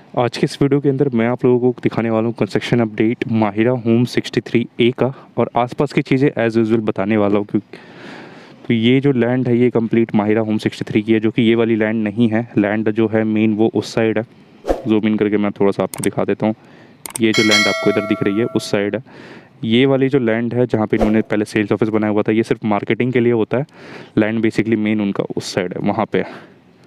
आज के इस वीडियो के अंदर मैं आप लोगों को दिखाने वाला हूँ construction update Mahira home 63A का, और आसपास की चीज़ें एज यूजुअल बताने वाला हूँ। क्योंकि तो ये जो लैंड है ये कंप्लीट माहिरा होम 63 की है, जो कि ये वाली लैंड नहीं है। लैंड जो है मेन वो उस साइड है। जूम इन करके मैं थोड़ा सा आपको दिखा देता हूँ। ये जो लैंड आपको इधर दिख रही है उस साइड है। ये वाली जो लैंड है जहाँ पे इन्होंने पहले सेल्स ऑफिस बनाया हुआ था, ये सिर्फ मार्केटिंग के लिए होता है। लैंड बेसिकली मेन उनका उस साइड है, वहाँ पे है।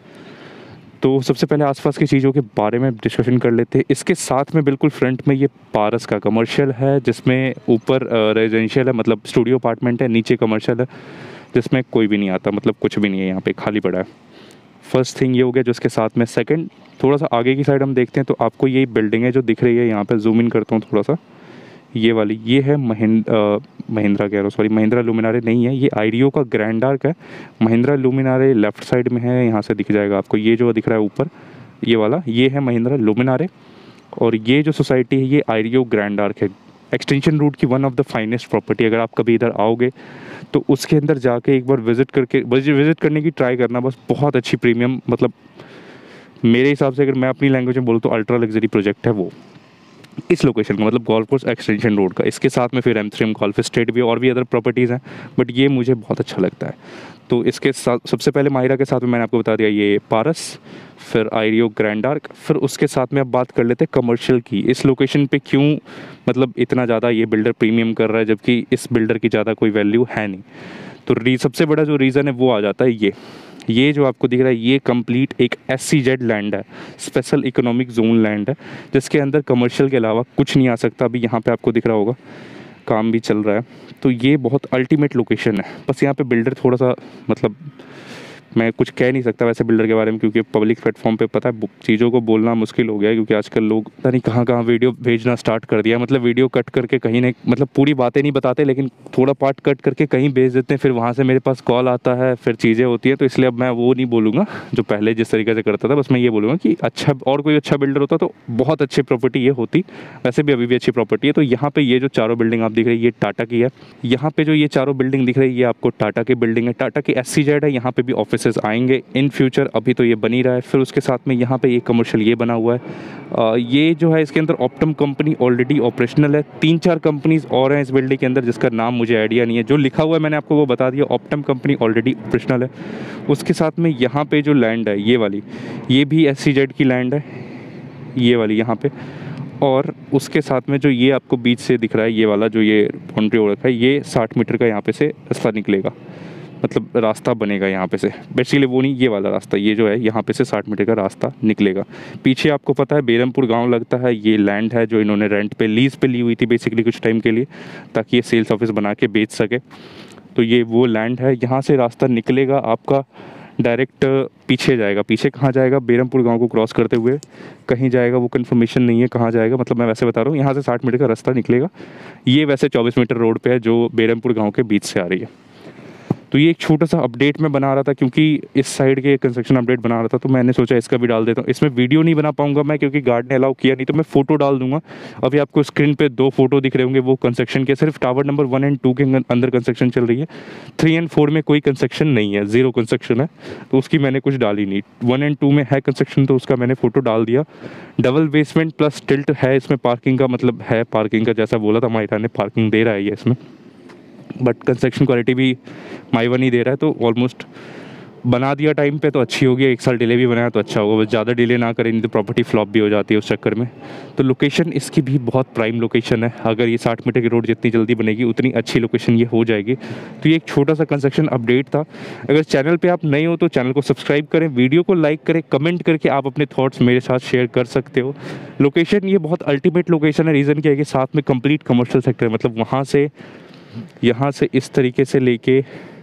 तो सबसे पहले आसपास की चीज़ों के बारे में डिस्कशन कर लेते हैं। इसके साथ में बिल्कुल फ्रंट में ये पारस का कमर्शियल है, जिसमें ऊपर रेजिडेंशियल है, मतलब स्टूडियो अपार्टमेंट है, नीचे कमर्शियल है, जिसमें कोई भी नहीं आता, मतलब कुछ भी नहीं है, यहाँ पे खाली पड़ा है। फर्स्ट थिंग ये हो गया जो इसके साथ में। सेकंड, थोड़ा सा आगे की साइड हम देखते हैं तो आपको यही बिल्डिंग है जो दिख रही है। यहाँ पे जूम इन करता हूँ थोड़ा सा। ये वाली ये है महिंद्रा कह रहा हूँ, सॉरी, महिंद्रा लुमिनारे नहीं है, ये आईडियो का ग्रैंड आर्क है। महिंद्रा लुमिनारे लेफ्ट साइड में है, यहाँ से दिख जाएगा आपको। ये जो दिख रहा है ऊपर ये वाला, ये है महिंद्रा लुमिनारे। और ये जो सोसाइटी है ये आईडियो ग्रैंड आर्क है, एक्सटेंशन रूट की one of the finest property. अगर आप कभी इधर आओगे तो उसके अंदर जाके एक बार विजिट करने की ट्राई करना बस। बहुत अच्छी प्रीमियम, मतलब मेरे हिसाब से अगर मैं अपनी लैंग्वेज में बोलूँ तो अल्ट्रा लग्जरी प्रोजेक्ट है वो, इस लोकेशन का, मतलब गोल्फ कोर्स एक्सटेंशन रोड का। इसके साथ में फिर M3 गोल्फ स्टेट भी और भी अदर प्रॉपर्टीज़ हैं, बट ये मुझे बहुत अच्छा लगता है। तो इसके साथ सबसे पहले माहिरा के साथ में मैंने आपको बता दिया ये पारस, फिर आईडियो ग्रैंड आर्क, फिर उसके साथ में अब बात कर लेते हैं कमर्शियल की। इस लोकेशन पे क्यों मतलब इतना ज़्यादा ये बिल्डर प्रीमियम कर रहा है, जबकि इस बिल्डर की ज़्यादा कोई वैल्यू है नहीं। तो सबसे बड़ा जो रीज़न है वो आ जाता है ये जो आपको दिख रहा है ये कंप्लीट एक SEZ लैंड है, स्पेशल इकोनॉमिक जोन लैंड है, जिसके अंदर कमर्शियल के अलावा कुछ नहीं आ सकता। अभी यहाँ पे आपको दिख रहा होगा काम भी चल रहा है। तो ये बहुत अल्टीमेट लोकेशन है। बस यहाँ पे बिल्डर थोड़ा सा, मतलब मैं कुछ कह नहीं सकता वैसे बिल्डर के बारे में, क्योंकि पब्लिक प्लेटफॉर्म पे पता है चीज़ों को बोलना मुश्किल हो गया है, क्योंकि आजकल लोग पता नहीं कहाँ कहाँ वीडियो भेजना स्टार्ट कर दिया। मतलब वीडियो कट करके कहीं नहीं, मतलब पूरी बातें नहीं बताते, लेकिन थोड़ा पार्ट कट करके कहीं भेज देते हैं, फिर वहाँ से मेरे पास कॉल आता है, फिर चीज़ें होती है। तो इसलिए अब मैं वो नहीं बोलूँगा जो पहले जिस तरीके से करता था। बस मैं ये बोलूँगा कि अच्छा, और कोई अच्छा बिल्डर होता तो बहुत अच्छी प्रॉपर्टी ये होती। वैसे भी अभी भी अच्छी प्रॉपर्टी है। तो यहाँ पे ये जो चारों बिल्डिंग आप दिख रही है ये टाटा की है। यहाँ पे जो ये चारों बिल्डिंग दिख रही है ये आपको टाटा की बिल्डिंग है, टाटा की SEZ है। यहाँ पे भी ऑफिसेज आएंगे इन फ्यूचर, अभी तो ये बन ही रहा है। फिर उसके साथ में यहाँ पे ये कमर्शियल ये बना हुआ है। ये जो है इसके अंदर ऑप्टम कंपनी ऑलरेडी ऑपरेशनल है। 3-4 कंपनीज और हैं इस बिल्डिंग के अंदर, जिसका नाम मुझे आइडिया नहीं है। जो लिखा हुआ है मैंने आपको वो बता दिया, ऑप्टम कंपनी ऑलरेडी ऑपरेशनल है। उसके साथ में यहाँ पे जो लैंड है ये वाली, ये भी SEZ की लैंड है, ये वाली यहाँ पे। और उसके साथ में जो ये आपको बीच से दिख रहा है ये वाला, जो ये बाउंड्री हो रखा है, ये 60 मीटर का यहाँ पे से रास्ता निकलेगा, मतलब रास्ता बनेगा यहाँ पे से। बेसिकली वो नहीं, ये वाला रास्ता, ये जो है यहाँ पे से 60 मीटर का रास्ता निकलेगा। पीछे आपको पता है बेरमपुर गांव लगता है, ये लैंड है जो इन्होंने रेंट पे, लीज पे ली हुई थी बेसिकली कुछ टाइम के लिए, ताकि ये सेल्स ऑफिस बना के बेच सके। तो ये वो लैंड है। यहाँ से रास्ता निकलेगा आपका डायरेक्ट पीछे जाएगा। पीछे कहाँ जाएगा? बेरमपुर गांव को क्रॉस करते हुए कहीं जाएगा, वो कन्फर्मेशन नहीं है कहाँ जाएगा, मतलब मैं वैसे बता रहा हूँ। यहाँ से 60 मीटर का रास्ता निकलेगा। ये वैसे 24 मीटर रोड पे है जो बेरमपुर गांव के बीच से आ रही है। तो ये एक छोटा सा अपडेट मैं बना रहा था, क्योंकि इस साइड के कंस्ट्रक्शन अपडेट बना रहा था, तो मैंने सोचा इसका भी डाल देता हूँ। इसमें वीडियो नहीं बना पाऊंगा मैं, क्योंकि गार्ड ने अलाउ किया नहीं, तो मैं फ़ोटो डाल दूंगा। अभी आपको स्क्रीन पे 2 फोटो दिख रहे होंगे, वो कंस्ट्रक्शन के, सिर्फ टावर नंबर 1 और 2 के अंदर कंस्ट्रक्शन चल रही है। 3 और 4 में कोई कंस्ट्रक्शन नहीं है, 0 कंस्ट्रक्शन है, तो उसकी मैंने कुछ डाली नहीं। 1 और 2 में है कंस्ट्रक्शन, तो उसका मैंने फ़ोटो डाल दिया। डबल बेसमेंट प्लस टिल्ट है इसमें, पार्किंग का मतलब है, पार्किंग का जैसा बोला था माइटा ने, पार्किंग दे रहा है ये इसमें। बट कंस्ट्रक्शन क्वालिटी भी माइवन ही दे रहा है, तो ऑलमोस्ट बना दिया टाइम पे तो अच्छी होगी। 1 साल डिले भी बनाया तो अच्छा होगा, बस ज़्यादा डिले ना करें, नहीं तो प्रॉपर्टी फ्लॉप भी हो जाती है उस चक्कर में। तो लोकेशन इसकी भी बहुत प्राइम लोकेशन है। अगर ये 60 मीटर की रोड जितनी जल्दी बनेगी उतनी अच्छी लोकेशन ये हो जाएगी। तो ये एक छोटा सा कंस्ट्रक्शन अपडेट था। अगर चैनल पर आप नए हो तो चैनल को सब्सक्राइब करें, वीडियो को लाइक करें, कमेंट करके आप अपने थॉट्स मेरे साथ शेयर कर सकते हो। लोकेशन ये बहुत अल्टीमेट लोकेशन है। रीज़न क्या है कि साथ में कंप्लीट कमर्शियल सेक्टर है, मतलब यहाँ से इस तरीके से लेके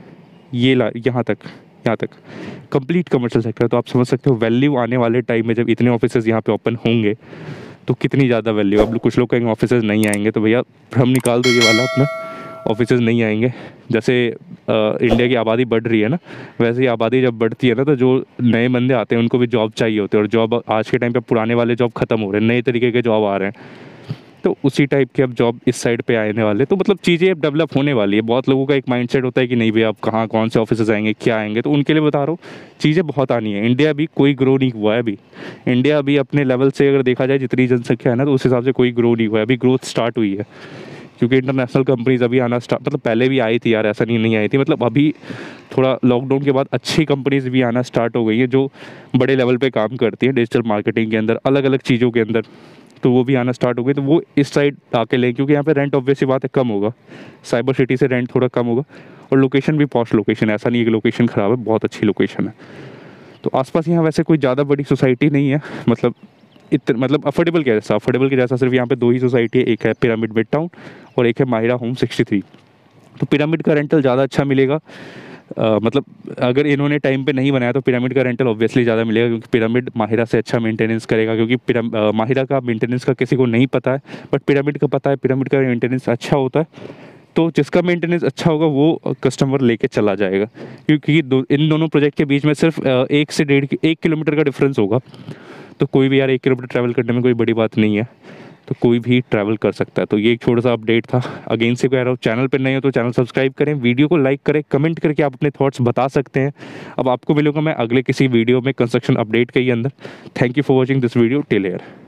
यहाँ तक कंप्लीट कमर्शियल सेक्टर है। तो आप समझ सकते हो वैल्यू आने वाले टाइम में, जब इतने ऑफिसेज यहाँ पे ओपन होंगे तो कितनी ज़्यादा वैल्यू। अब कुछ लोग कहेंगे ऑफिसेज नहीं आएंगे, तो भैया हम निकाल दो ये वाला अपना, ऑफिसेज नहीं आएंगे। जैसे इंडिया की आबादी बढ़ रही है ना, वैसे ही आबादी जब बढ़ती है ना, तो जो नए बंदे आते हैं उनको भी जॉब चाहिए होते हैं। और जॉब आज के टाइम पे पुराने वाले जॉब खत्म हो रहे हैं, नए तरीके के जॉब आ रहे हैं। तो उसी टाइप के अब जॉब इस साइड पे आने वाले, तो मतलब चीज़ें अब डेवलप होने वाली है। बहुत लोगों का एक माइंडसेट होता है कि नहीं भैया आप कहाँ कौन से ऑफिसेज आएंगे क्या आएंगे, तो उनके लिए बता रहा हूँ चीज़ें बहुत आनी है। इंडिया भी कोई ग्रो नहीं हुआ है अभी, इंडिया अभी अपने लेवल से अगर देखा जाए जितनी जनसंख्या है ना, तो उस हिसाब से कोई ग्रो नहीं हुआ है, अभी ग्रोथ स्टार्ट हुई है। क्योंकि इंटरनेशनल कंपनीज अभी आना स्टार्ट, मतलब पहले भी आई थी यार, ऐसा नहीं आई थी, मतलब अभी थोड़ा लॉकडाउन के बाद अच्छी कंपनीज भी आना स्टार्ट हो गई है जो बड़े लेवल पे काम करती हैं डिजिटल मार्केटिंग के अंदर, अलग अलग चीज़ों के अंदर, तो वो भी आना स्टार्ट हो गई। तो वो इस साइड आके लें, क्योंकि यहाँ पे रेंट ऑब्वियसली बात है कम होगा, साइबर सिटी से रेंट थोड़ा कम होगा, और लोकेशन भी पॉश लोकेशन है, ऐसा नहीं है कि लोकेशन ख़राब है, बहुत अच्छी लोकेशन है। तो आसपास यहाँ वैसे कोई ज़्यादा बड़ी सोसाइटी नहीं है, मतलब अफोर्डेबल के जैसा, सिर्फ यहाँ पे 2 ही सोसाइटी है, एक है पिरामिड मिड टाउन और एक है माहिरा होम 63। तो पिरामिड का रेंटल ज़्यादा अच्छा मिलेगा, मतलब अगर इन्होंने टाइम पे नहीं बनाया तो पिरामिड का रेंटल ऑब्वियसली ज़्यादा मिलेगा, क्योंकि पिरामिड माहिरा से अच्छा मेंटेनेंस करेगा, क्योंकि माहिरा का मेंटेनेंस का किसी को नहीं पता है, बट पिरामिड का पता है, पिरामिड का मेंटेनेंस अच्छा होता है। तो जिसका मेंटेनेंस अच्छा होगा वो कस्टमर लेके चला जाएगा, क्योंकि इन दोनों प्रोजेक्ट के बीच में सिर्फ 1 किलोमीटर का डिफरेंस होगा। तो कोई भी यार 1 किलोमीटर ट्रैवल करने में कोई बड़ी बात नहीं है, तो कोई भी ट्रैवल कर सकता है। तो ये एक छोटा सा अपडेट था। अगेन से कह रहा हूँ, चैनल पर नए हो तो चैनल सब्सक्राइब करें, वीडियो को लाइक करें, कमेंट करके आप अपने थॉट्स बता सकते हैं। अब आपको मिलूंगा मैं अगले किसी वीडियो में कंस्ट्रक्शन अपडेट के ही अंदर। Thank you for watching this video, till here.